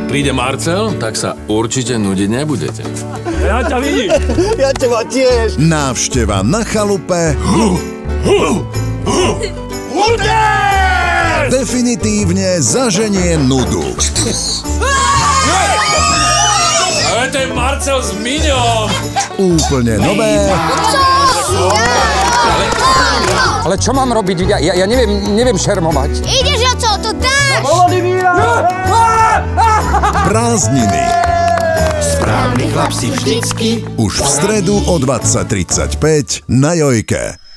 príde Marcel, tak sa určite nudiť nebudete. Ja ťa vidím. Ja teba tiež. Návšteva na chalupe definitívne zaženie nudu. Ale to je Marcel s Miňom. Úplne nové. Ale čo mám robiť? Ja neviem šermovať. Ideš, Joco, to dáš! Prázdniny. Správny chlap si vždycky. Už v stredu o 20:35 na Jojke.